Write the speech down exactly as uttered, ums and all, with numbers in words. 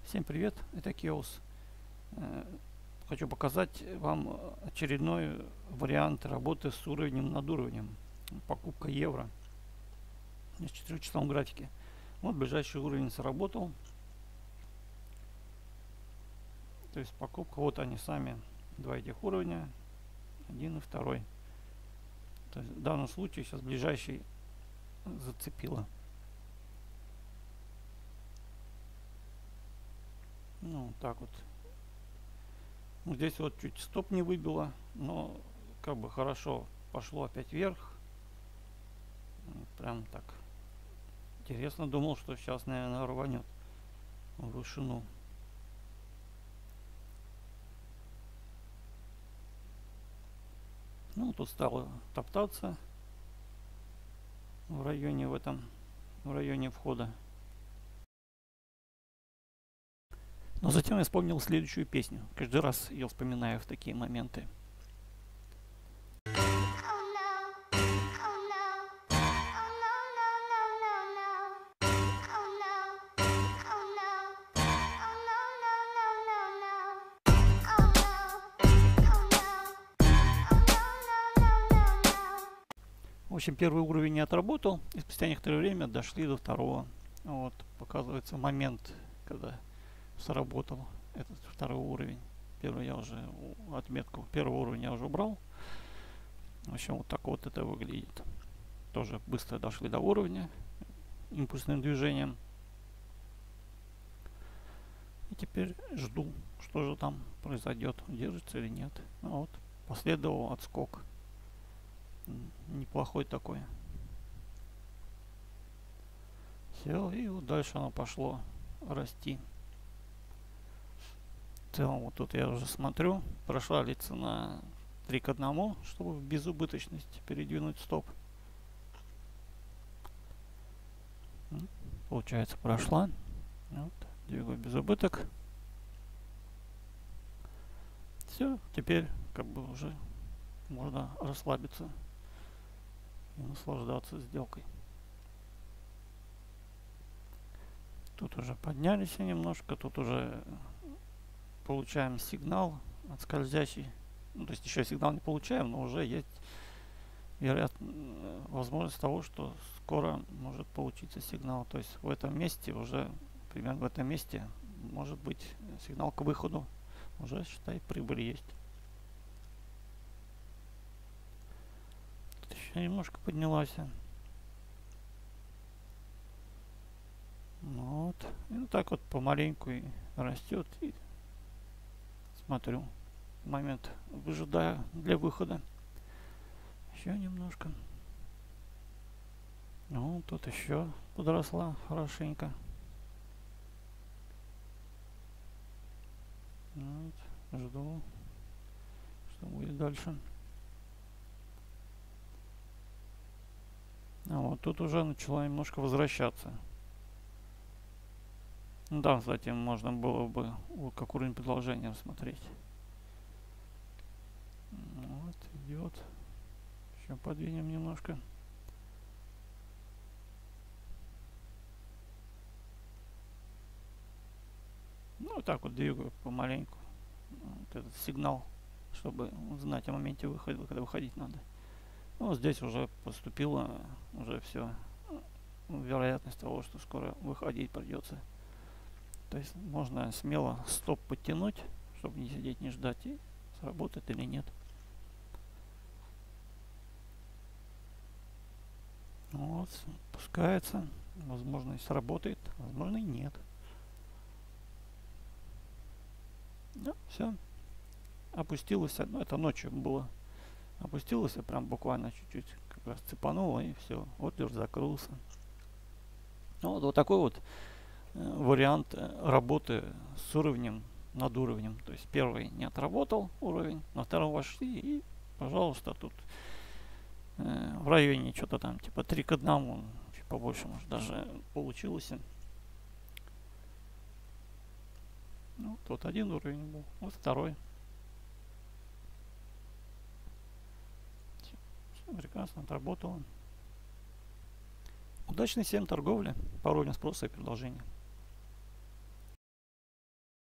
Всем привет, это Кеос. Э, Хочу показать вам очередной вариант работы с уровнем над уровнем. Покупка евро на четырехчасовом графике. Вот ближайший уровень сработал. То есть покупка, вот они сами, два этих уровня, один и второй. То есть в данном случае сейчас ближайший зацепило. Ну, так вот. Здесь вот чуть стоп не выбило, но как бы хорошо пошло опять вверх. Прям так интересно, думал, что сейчас, наверное, рванет в вышину. Ну, тут стало топтаться в районе в этом, в районе входа. Но затем я вспомнил следующую песню. Каждый раз ее вспоминаю в такие моменты. В общем, первый уровень не отработал, и спустя некоторое время дошли до второго. Вот, показывается момент, когда сработал этот второй уровень. Первый я уже отметку первого уровня я уже убрал. В общем, вот так вот это выглядит. Тоже быстро дошли до уровня импульсным движением. И теперь жду, что же там произойдет, удержится или нет. А вот последовал отскок. Неплохой такой. Все, и вот дальше оно пошло расти. В целом, вот тут я уже смотрю, прошла ли цена три к одному, чтобы в безубыточность передвинуть стоп. Получается, прошла. Вот, двигаю без убыток. Все, теперь как бы уже можно расслабиться и наслаждаться сделкой. Тут уже поднялись немножко, тут уже получаем сигнал от скользящий. Ну, то есть еще сигнал не получаем, но уже есть вероятно возможность того, что скоро может получиться сигнал. То есть в этом месте уже, примерно в этом месте, может быть сигнал к выходу. Уже, считай, прибыль есть. Тут еще немножко поднялась. Вот. И вот так вот помаленьку и растет. И смотрю. Момент выжидаю для выхода. Еще немножко. Ну, тут еще подросла хорошенько. Вот, жду, что будет дальше. А вот тут уже начала немножко возвращаться. Ну да, кстати, можно было бы как уровень предложения смотреть. Вот, идет. Еще подвинем немножко. Ну, вот так вот двигаю помаленьку. Вот этот сигнал, чтобы знать о моменте выхода, когда выходить надо. Ну, здесь уже поступило, уже все. Вероятность того, что скоро выходить придется. То есть можно смело стоп подтянуть, чтобы не сидеть, не ждать, и сработает или нет. Вот, пускается. Возможно, и сработает, возможно, и нет. Ну, все. Опустилось. Ну, это ночью было. Опустилось, прям буквально чуть-чуть как раз цепануло, и все. Ордер закрылся. Ну, вот, вот такой вот э, вариант работы с уровнем над уровнем. То есть первый не отработал уровень, на втором вошли, и, пожалуйста, тут э, в районе что-то там типа три к одному, чуть побольше, может, даже получилось. Ну, тут один уровень был, вот второй. Все, все прекрасно отработало. Удачной всем торговли по уровню спроса и предложения.